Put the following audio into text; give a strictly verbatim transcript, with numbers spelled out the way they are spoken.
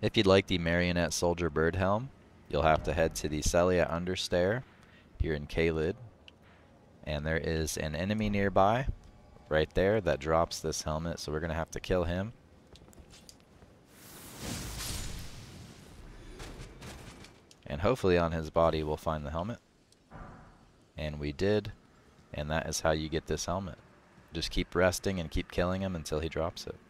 If you'd like the Marionette Soldier Birdhelm, you'll have to head to the Celia Understair here in Caelid. And there is an enemy nearby, right there, that drops this helmet, so we're going to have to kill him. And hopefully on his body we'll find the helmet. And we did, and that is how you get this helmet. Just keep resting and keep killing him until he drops it.